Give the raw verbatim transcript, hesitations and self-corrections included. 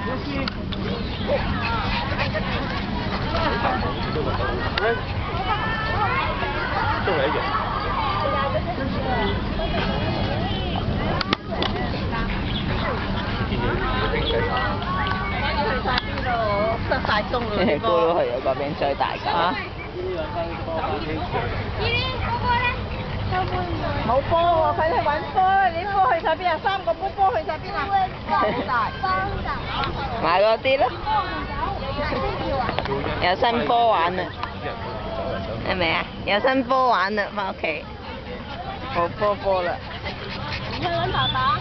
送来一点。 失晒蹤啦！ 咕嚕去咗嗰邊追大狗。啊！ 冇波喎，快啲去揾波啦！你啲波去晒邊啊？三個波波去晒邊啊？好大。 買嗰啲咯。有新波玩啦，係咪啊？有新波玩啦，翻屋企。冇波波啦。 你去揾爸爸。